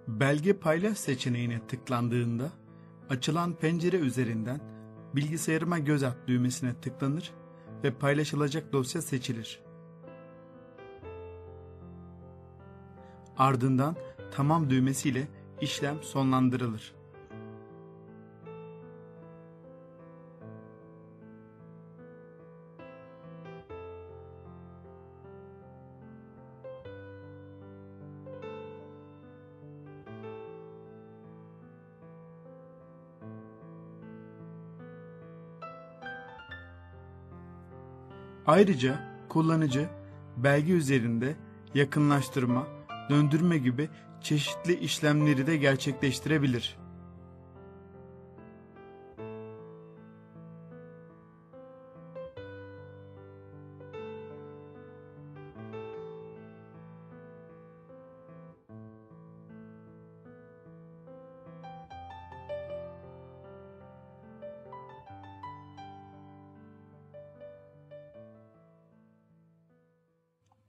Belge paylaş seçeneğine tıklandığında açılan pencere üzerinden bilgisayarıma göz at düğmesine tıklanır ve paylaşılacak dosya seçilir. Ardından tamam düğmesiyle işlem sonlandırılır. Ayrıca kullanıcı belge üzerinde yakınlaştırma, döndürme gibi çeşitli işlemleri de gerçekleştirebilir.